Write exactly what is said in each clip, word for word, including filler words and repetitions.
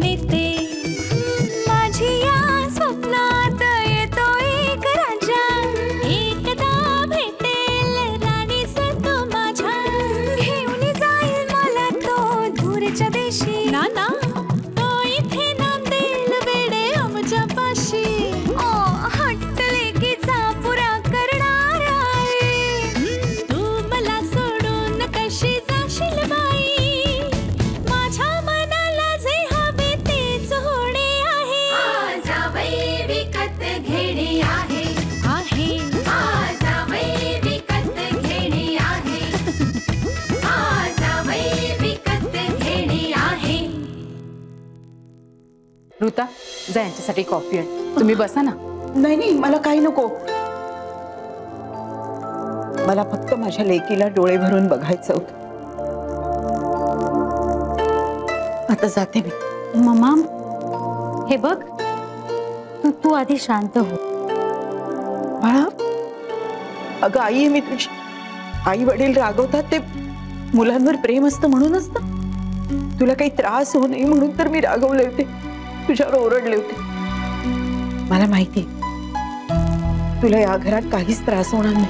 नेते माझी या स्वप्नात येतो एक राजा एकदा भेटेल राणीस तो माझ्या घेऊन जाईल मला तो दूरच्या देशी ना ना तो इथे नांदेल वेडे आमच्या पाशी ओ हटले की पुरा करणार आहे तू मला सोडून कशी जाशील बाई माझ्या मनाला जे हवे तेच होणे आहे जावई विकत घेणे आहे आहे जावई विकत घेणे आहे जावई विकत घेणे आहे। ऋता जा यांच्यासाठी कॉफी आहे तुम्ही बसा ना। नाही नाही मला काही नको मला फक्त माझ्या लेकीला डोळे भरून बघायचं होतं आता जाते मी। मम्मा हे बघ तू तू आधी शांत हो। बाळा अगं आई आहे मी तुझी आई वडील रागवतात ते मुलांवर प्रेम असतं म्हणूनच ना तुला काही त्रास होऊ नये म्हणून तर मी रागवले होते तुझ्यावर ओरडले होते मला माहिती तुला या घरात काहीच त्रास होणार नाही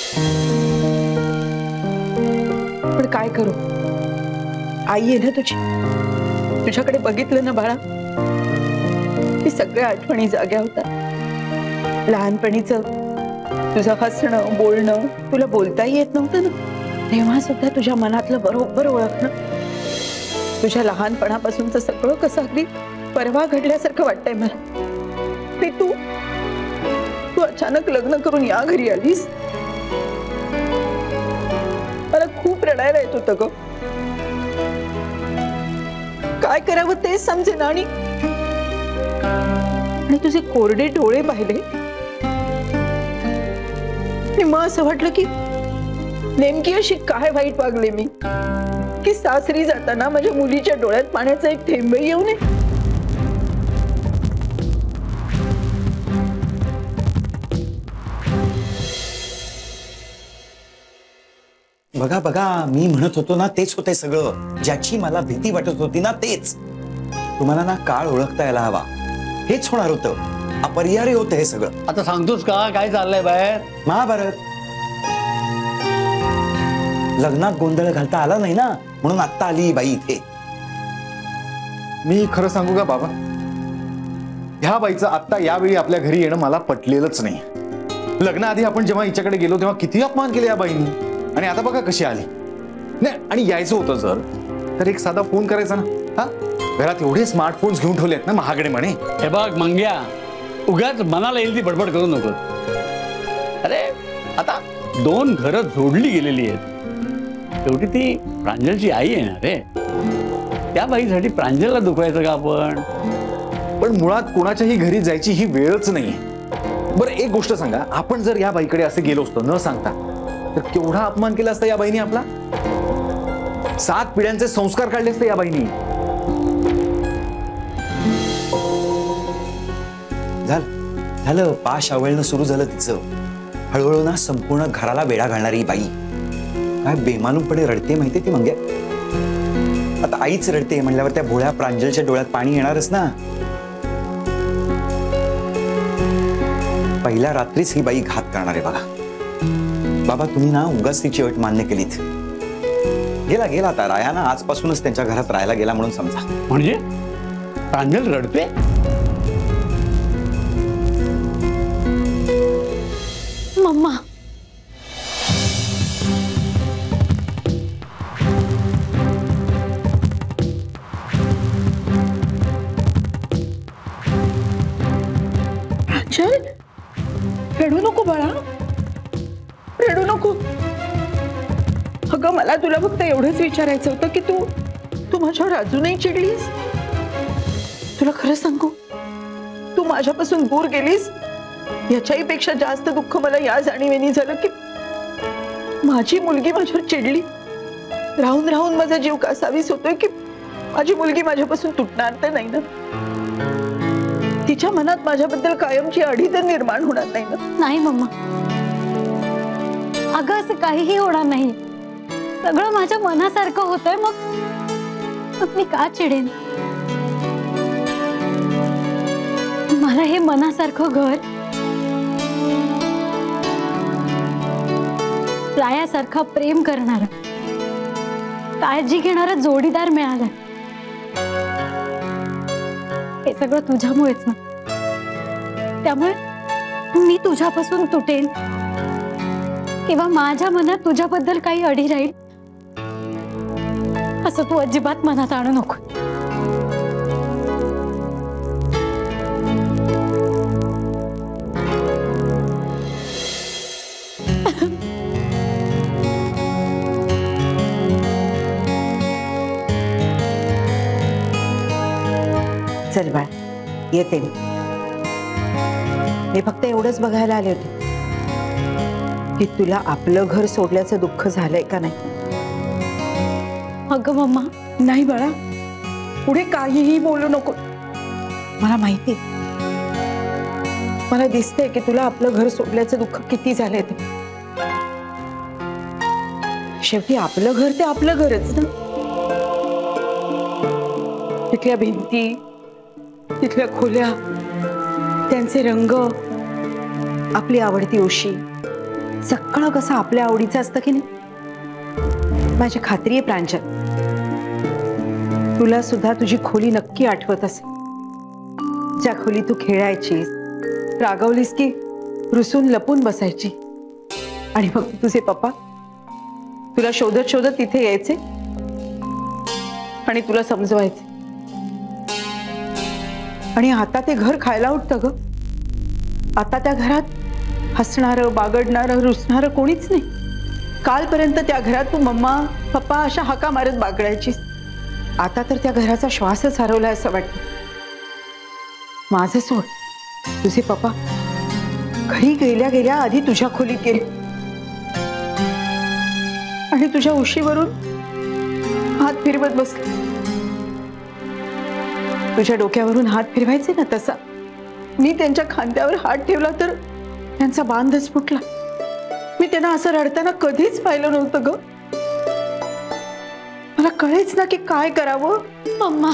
पण काय करू आई आहे ना तुझी तुझ्याकडे बघितलं ना बाळा ती सगळ्या आठवणी जाग्या होतात लहानपणीचं तुझं हसणं बोलणं तुला बोलताही येत नव्हतं ना तेव्हा सुद्धा तुझ्या मनातलं बरोबर ओळखणं तुझ्या लहानपणापासूनचं सगळं कसं अगदी परवा घडल्यासारखं वाटतंय मला ते तू तू अचानक लग्न करून या घरी आलीस मला खूप रडायला येत होतं ग काय करावं ते समजेना आणि आणि तुझे कोरडे डोळे पाहिले आणि मग असं वाटलं की नेमकी अशी काय वाईट वागले मी की सासरी जाताना माझ्या मुलीच्या डोळ्यात पाण्याचा एक थेंबही येऊ नये। बघा बघा मी म्हणत होतो ना तेच होते सगळं ज्याची मला भीती वाटत होती ना तेच तुम्हाला ना काळ ओळखता यायला हवा हेच होणार होतं अपरिहार्य होतं हे सगळं। आता सांगतोस का काय चाललंय बाहेर? महाभारत लग्नात गोंधळ घालता आला नाही ना म्हणून आत्ता आली बाई इथे। मी खरं सांगू का बाबा ह्या बाईचं आत्ता यावेळी आपल्या घरी येणं मला पटलेलंच नाही। लग्नाआधी आपण जेव्हा हिच्याकडे गेलो तेव्हा किती अपमान केले या बाईंनी आणि आता बघा कशी आली नाही आणि यायचं होतं जर तर एक साधा फोन करायचा ना हा घरात एवढे स्मार्टफोन्स घेऊन ठेवलेत ना महागडे म्हणे। हे बघ मंग्या उगाच मनाला येईल ती बडबड करू नको। अरे आता दोन घरं जोडली गेलेली आहेत शेवटी ती प्रांजलची आई आहे ना रे त्या बाईसाठी प्रांजलला दुखवायचं का आपण? पण मुळात कोणाच्याही घरी जायची ही वेळच नाहीये। बरं एक गोष्ट सांगा आपण जर या बाईकडे असे गेलो असतो न सांगता तर केवढा अपमान केला असता या बाईनी आपला सात पिढ्यांचे संस्कार काढले असते या बाईनी। झालं झालं पाश आवळणं सुरू झालं तिचं हळूहळू ना संपूर्ण घराला वेढा घालणारी बाई काय बेमालूमपणे रडते माहितीये ती मंग्या। आता आईच रडते म्हणल्यावर त्या भोळ्या प्रांजलच्या डोळ्यात पाणी येणारच ना। पहिल्या रात्रीच ही बाई घात करणार आहे बघा। बाबा तुम्ही ना उगाच तिची अट मान्य केलीत गेला गेला आता राया ना आजपासूनच त्यांच्या घरात राहायला गेला म्हणून समजा। म्हणजे प्रांजल रडते? मम्मा प्रांजल रडू नको बाळा रडू नको। अगं मला तुला फक्त एवढंच विचारायचं होतं की तू तू माझ्यावर अजूनही चिडलीस? तुला खरं सांगू तू माझ्यापासून दूर गेलीस याच्याही पेक्षा जास्त दुःख मला या जाणीवेनी झालं की माझी मुलगी माझ्यावर चिडली राहून राहून माझा जीव कासावीस होतोय की माझी मुलगी माझ्यापासून तुटणार तर नाही ना तिच्या मनात माझ्याबद्दल कायमची अढी तर निर्माण होणार नाही ना? नाही मम्मा अगं असं काहीही होणार नाही सगळं माझ्या मनासारखं होतंय मग मग मी का चिडेन? मला हे मनासारखं घर, रायासारखा प्रेम करणारा, काळजी घेणारा जोडीदार मिळाला, हे सगळं तुझ्यामुळेच ना. त्यामुळे मी तुझ्यापासून तुटेन किंवा माझ्या मनात तुझ्याबद्दल काही अडी राहील असं तू अजिबात मनात आणू नको. चल बाळ, येते मी. मी फक्त एवढंच बघायला आले होते की तुला आपलं घर सोडल्याचं दुःख झालंय का नाही. अगं मम्मा, नाही बाळा, पुढे काहीही बोलू नको. मला माहिती, मला दिसतंय की तुला आपलं घर सोडल्याचं दुःख किती झालंय ते. शेवटी आपलं घर ते आपलं घरच ना. तिथल्या भिंती, तिथल्या खोल्या, त्यांचे रंग, आपली आवडती उशी, सगळं कसं आपल्या आवडीचं असतं की नाही. माझी खात्री आहे प्रांजल, तुला सुद्धा तुझी खोली नक्की आठवत असेल. ज्या खोली तू खेळायचीस, रागवलीस की रुसून लपून बसायची, आणि मग तुझे पप्पा तुला शोधत शोधत तिथे यायचे आणि तुला समजवायचे. आणि आता ते घर खायला उठतं ग. आता त्या घरात हसणारं, बागडणारं, रुसणारं कोणीच नाही. कालपर्यंत त्या घरात तू मम्मा पप्पा अशा हाका मारत बागडायचीस. आता तर त्या घराचा श्वासच हरवलाय असं वाटतं. माझं सोड, तुझे पप्पा घरी गेल्या गेल्या आधी तुझ्या खोलीत गेले आणि तुझ्या उशीवरून हात फिरवत बसले. तुझ्या डोक्यावरून हात फिरवायचे ना, तसा मी त्यांच्या खांद्यावर हात ठेवला तर त्यांचा बांधच फुटला. मी त्यांना असं रडताना कधीच पाहिलं नव्हतं ग. मला कळेच ना की काय करावं. मम्मा,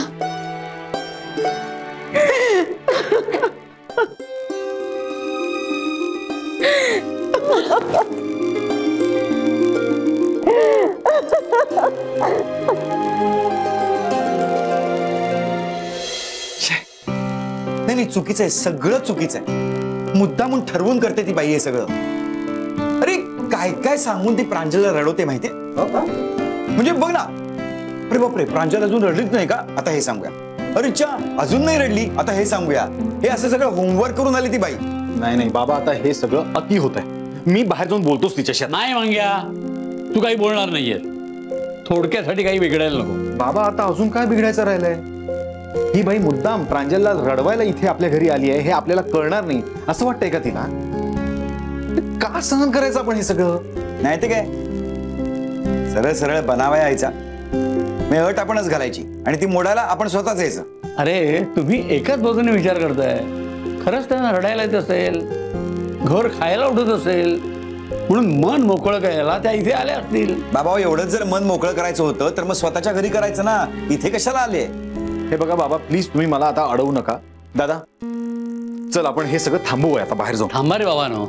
नाही नाही, चुकीचं आहे, सगळं चुकीचं आहे. मुद्दामून ठरवून करते ती बाई हे सगळं. अरे काय काय सांगून ती प्रांजलला रडवते माहितीये. म्हणजे बघ ना, अरे बापरे, प्रांजल अजून रडलीच नाही का, आता हे सांगूया. अरे चा अजून नाही रडली, आता हे सांगूया. हे असं सगळं होमवर्क करून आली ती बाई. नाही नाही बाबा, आता हे सगळं अति होत आहे. मी बाहेर जाऊन बोलतोच तिच्याशी. नाही मंग्या, तू काही बोलणार नाहीये. थोडक्यासाठी काही बिघडायला नको. बाबा आता अजून काय बिघडायचं राहिलंय. ही बाई मुद्दाम प्रांजलला रडवायला इथे आपल्या घरी आली आहे हे आपल्याला कळणार नाही असं वाटतंय का तिला. का सहन करायचं आपण हे सगळं. नाही ते काय, सरळ सरळ बनावा यायचा, मी अट आपणच घालायची आणि ती मोडायला आपण स्वतःच यायचं. अरे तुम्ही एकाच बाजूने विचार करताय. खरंच त्यांना रडायला येत असेल, घर खायला उठत असेल म्हणून मन मोकळं करायला त्या इथे आल्या असतील. बाबा एवढंच जर मन मोकळं करायचं होतं तर मग स्वतःच्या घरी करायचं ना, इथे कशाला आले. हे बघा बाबा, प्लीज तुम्ही मला आता अडवू नका. दादा चल आपण हे सगळं थांबवूया, आता बाहेर जाऊ. थांबा रे बाबानो,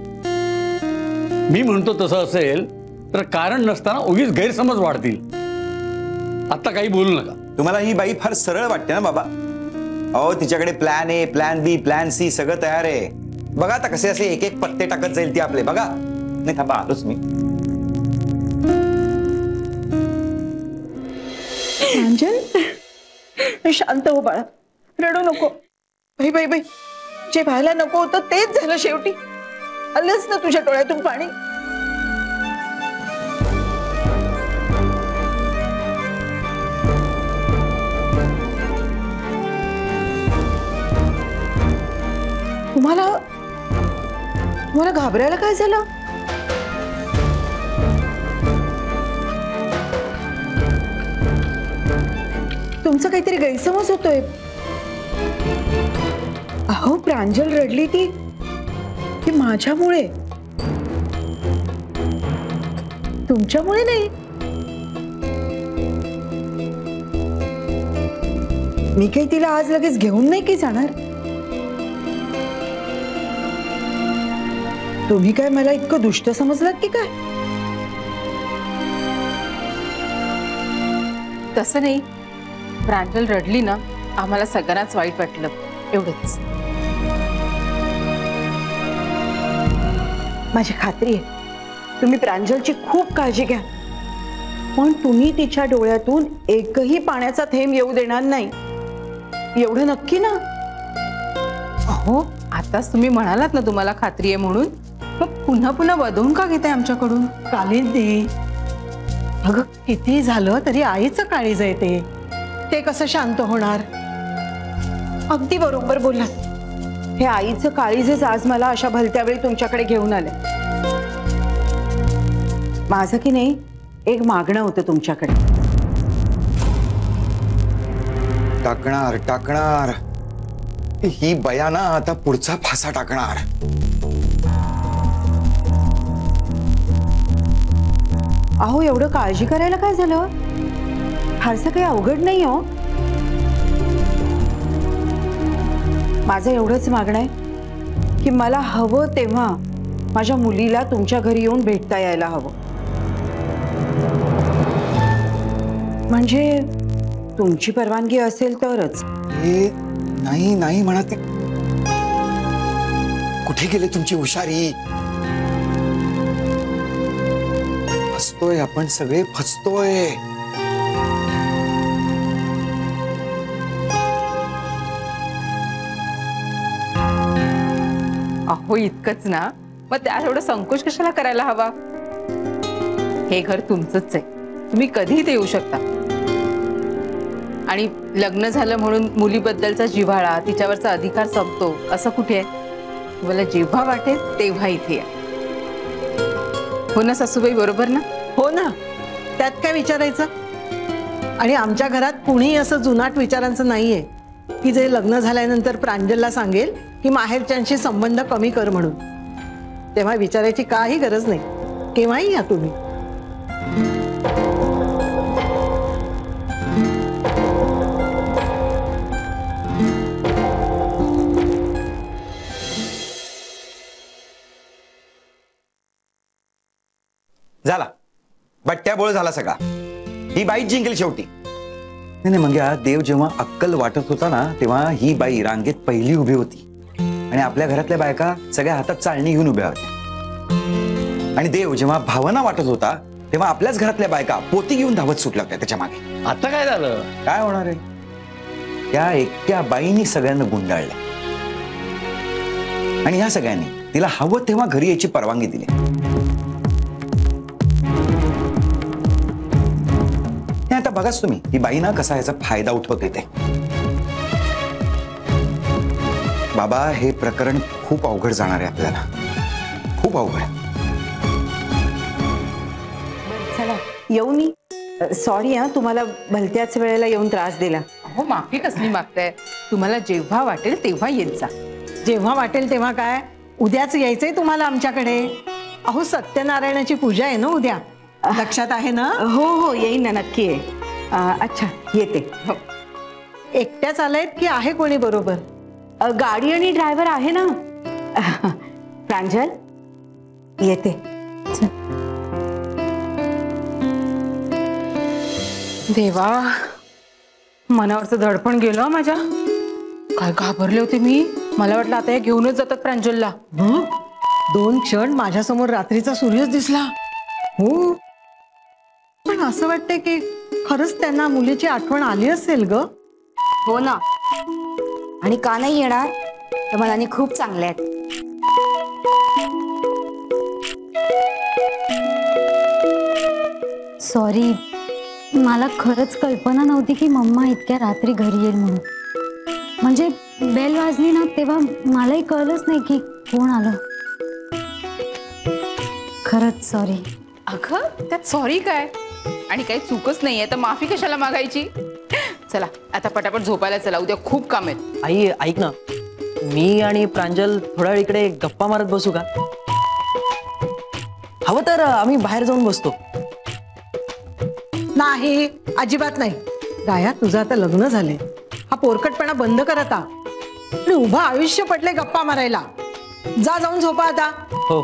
मी म्हणतो तसं असेल तर कारण नसताना उगीच गैरसमज वाढतील. आता काही बोलू नका. तुम्हाला ही बाई फार सरळ वाटते ना बाबा. अहो तिच्याकडे plan A, plan B, plan C सगळं तयार आहे. बघा आता कसे असे एक एक पत्ते टाकत जाईल ती आपले. बघा. नाही थांबा, आलोच मी. प्रांजल शांत हो बाळा, रडू नको. बाई बाई बाई, जे व्हायला नको होतं तेच झालं शेवटी. आलंच ना तुझ्या डोळ्यातून पाणी. तुम्हाला तुम्हाला घाबरायला काय झालं. तुमचा काहीतरी गैरसमज होतोय. अहो प्रांजल रडली ती ती माझ्यामुळे, तुमच्यामुळे नाही. मी काही तिला आज लगेच घेऊन नाही की जाणार. तुम्ही काय मला इतकं दुष्ट समजलात की काय? तसं नाही, प्रांजल रडली ना आम्हाला सगळ्यांनाच वाईट वाटलं, एवढंच. माझी खात्री आहे तुम्ही प्रांजलची खूप काळजी घ्या, पण तुम्ही तिच्या डोळ्यातून एकही पाण्याचा थेंब येऊ देणार नाही, एवढं नक्की ना? अहो, आताच तुम्ही म्हणालात ना तुम्हाला खात्री आहे म्हणून, मग पुन्हा पुन्हा वधवून का घेताय आमच्याकडून? कालिंदी, अगं किती झालं तरी आईचं काळीज आहे ते, ते कसं शांत होणार? अगदी बरोबर बोललात. हे आईचं काळीजच आज मला अशा भलत्या वेळी तुमच्याकडे घेऊन आले. माझं की नाही एक मागणं होतं तुमच्याकडे. टाकणार टाकणार ही बया ना आता पुढचा फासा टाकणार. अहो, एवढं काळजी करायला काय झालं? फारसं काही अवघड नाही हो. माझं एवढंच मागणं आहे की मला हवं तेव्हा माझ्या मुलीला तुमच्या घरी येऊन भेटता यायला हवं. म्हणजे तुमची परवानगी असेल तरच. हे नाही नाही म्हणत, कुठे गेले तुमची हुशारी? फसतोय आपण सगळे, फसतोय. अहो, इतकंच ना, मग त्या एवढं संकोच कशाला करायला हवा? हे घर तुमचंच आहे, तुम्ही कधीही ते येऊ शकता. आणि लग्न झालं म्हणून मुलीबद्दलचा जिव्हाळा, तिच्यावरचा अधिकार संपतो असं कुठे आहे? तुम्हाला जेव्हा वाटेल तेव्हा इथे या. हो ना सासूबाई, बरोबर ना? हो ना, त्यात काय विचारायचं? आणि आमच्या घरात कुणीही असं जुनाट विचारांचं नाहीये की जे लग्न झाल्यानंतर प्रांजलला सांगेल की माहेरच्यांशी संबंध कमी कर म्हणून. तेव्हा विचारायची काही गरज नाही, केव्हाही या तुम्ही. झाला बट्ट्याबोळ झाला सगळा. ही बाई जिंकेल शेवटी. नाही नाही, मग देव जेव्हा अक्कल वाटत होता ना तेव्हा ही बाई रांगेत पहिली उभी होती आणि आपल्या घरातल्या बायका सगळ्या हातात चाळणी घेऊन उभ्या होत्या. आणि देव जेव्हा भावना वाटत होता तेव्हा आपल्याच घरातल्या बायका पोती घेऊन धावत सुटल्या होत्या त्याच्या मागे. आता काय झालं? काय होणार आहे? त्या एकट्या बाईनी सगळ्यांना गुंडाळलं आणि या सगळ्यांनी तिला हवं तेव्हा घरी यायची परवानगी दिली. आता बघाच तुम्ही ही बाई ना कसा याचा फायदा उठवते ते. बाबा, हे प्रकरण खूप अवघड जाणार आहे आपल्याला, खूप अवघड. चला येऊ मी. सॉरी हा, तुम्हाला भलत्याच वेळेला येऊन त्रास दिला. हो, माफी कसली मागताय? तुम्हाला जेव्हा वाटेल तेव्हा येत जा. जेव्हा वाटेल तेव्हा काय? उद्याच यायचंय तुम्हाला आमच्याकडे. अहो, सत्यनारायणाची पूजा आहे ना उद्या, लक्षात आहे ना? हो हो, येईन ना, नक्की आहे. अच्छा, येते. हो. एकट्याच आलायत की आहे कोणी बरोबर? अ, गाडी आणि ड्रायव्हर आहे ना. प्रांजल, येते. देवा, मनावरचं धडपण गेलं माझ्या. काय घाबरले होते मी. मला वाटलं आता हे घेऊनच जातात प्रांजलला. हं? दोन क्षण माझ्यासमोर रात्रीचा सूर्यच दिसला. हो, पण असं वाटतंय की खरंच त्यांना मुलीची आठवण आली असेल ग. हो ना, आणि का नाही येणार? तर मनाने खूप चांगले आहेत. सॉरी, मला खरंच कल्पना नव्हती की मम्मा इतक्या रात्री घरी येईल म्हणून. म्हणजे बेल वाजली ना तेव्हा मलाही कळलंच नाही की कोण आलं. खरंच सॉरी. अगं, त्यात सॉरी काय? आणि काही चूकच नाहीये तर माफी कशाला मागायची? चला आता पटापट झोपायला चला, उद्या खूप काम आहेत. आई ऐक ना, मी आणि प्रांजल थोड्या वेळ इकडे गप्पा मारत बसू का? हवं तर आम्ही बाहेर जाऊन बसतो. नाही, अजिबात नाही. गाया, तुझं आता लग्न झाले, हा पोरकटपणा बंद कर आता. आणि उभं आयुष्य पडले गप्पा मारायला. जा जाऊन झोपा आता. हो.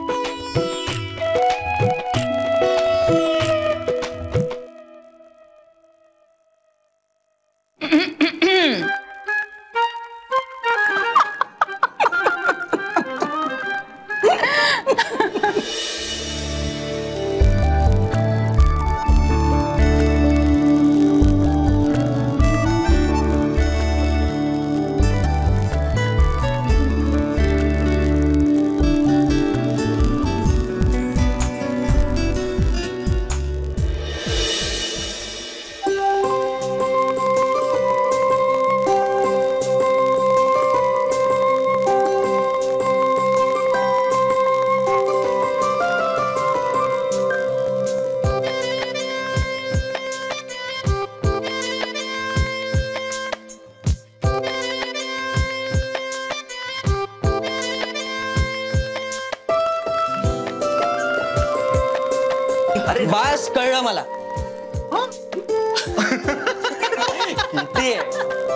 अरे बस कळलं मला. किती आहे?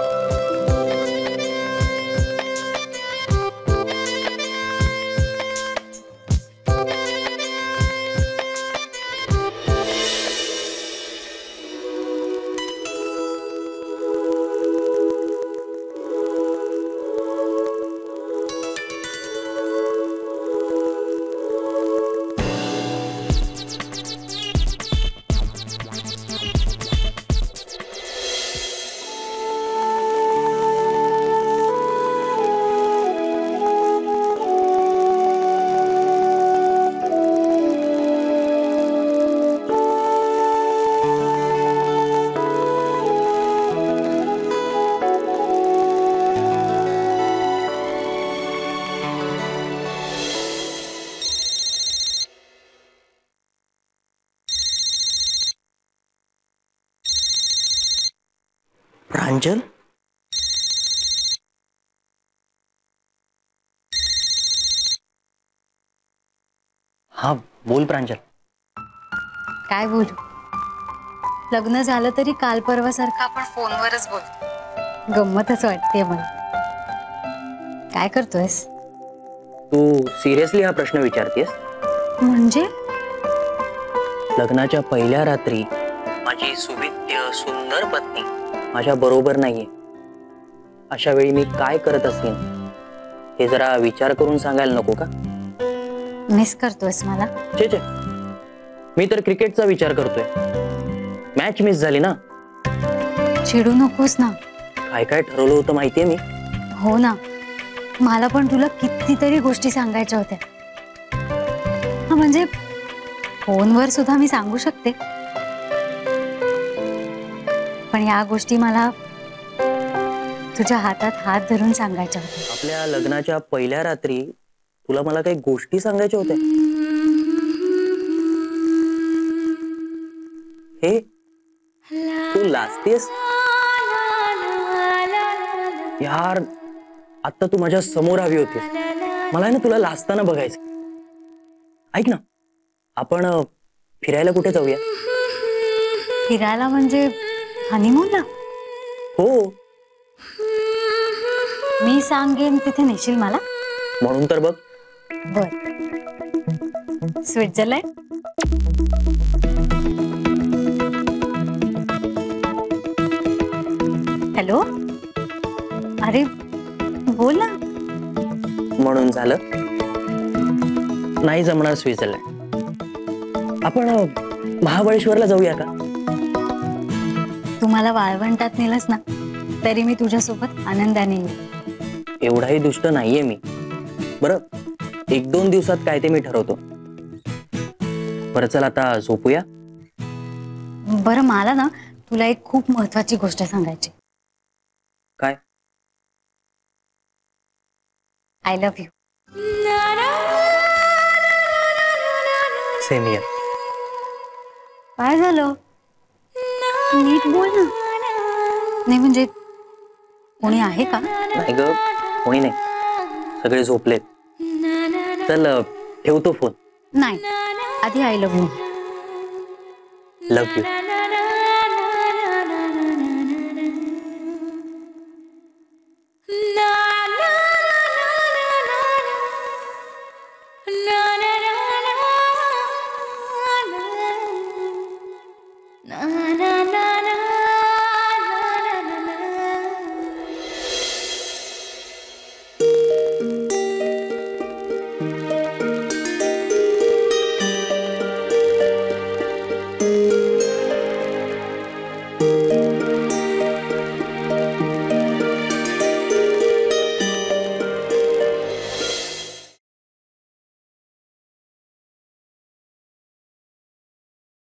प्रांजल. हा बोल प्रांजल. काय बोलू? लग्न झालं तरी काल परवा सारखं आपण फोनवरच बोलतो. गंमतच वाटते मला. काय करतोयस? तू सिरियसली हा प्रश्न विचारतेस? म्हणजे लग्नाच्या पहिल्या रात्री माझी सुविद्य सुंदर पत्नी माझ्या बरोबर नाहीये. अशा वेळी मी काय करत असेन हे जरा विचार करून सांगायला नको का? मिस करतोयस मला? छे छे, मी तर क्रिकेटचा विचार करतोय. मॅच मिस झाली ना. चिडू नकोस ना. काय काय ठरवलं होतं माहितीये मी. हो ना, मला पण तुला कितीतरी गोष्टी सांगायच्या होत्या. हा म्हणजे फोनवर सुद्धा मी सांगू शकते, पण या गोष्टी मला तुझ्या हातात हात धरून सांगायच्या होत्या. आपल्या लग्नाच्या पहिल्या रात्री तुला मला काही गोष्टी सांगायच्या होत्या. हे तू लाजतेस यार. आता तू माझ्या समोर हवी होतीस. मला ना तुला लाजताना बघायचं. ऐक ना, आपण फिरायला कुठे जाऊया? फिरायला म्हणजे हनीमूनला? हो. मी सांगेन तिथे नेशील मला? म्हणून तर बघ. बर. स्वित्झर्लंड? हॅलो, अरे बोल ना. म्हणून झालं. नाही जमणार स्वित्झर्लंड. आपण महाबळेश्वरला जाऊया का? तुम्हाला वाळवंटात नेलंस ना तरी मी तुझ्यासोबत आनंदाने येईल. एवढाही दुष्ट नाहीये मी. बरं, एक दोन दिवसात काय ते मी ठरवतो. बरं चल आता झोपूया. बरं, मला ना तुला एक खूप महत्वाची गोष्ट सांगायची. काय? I love you. Same here. काय झालं? नीट बोल ना. नाही म्हणजे कोणी आहे का? नाही ग, कोणी नाही. सगळे झोपलेत. चल ठेवतो फोन. नाही, आधी I love you. Love you.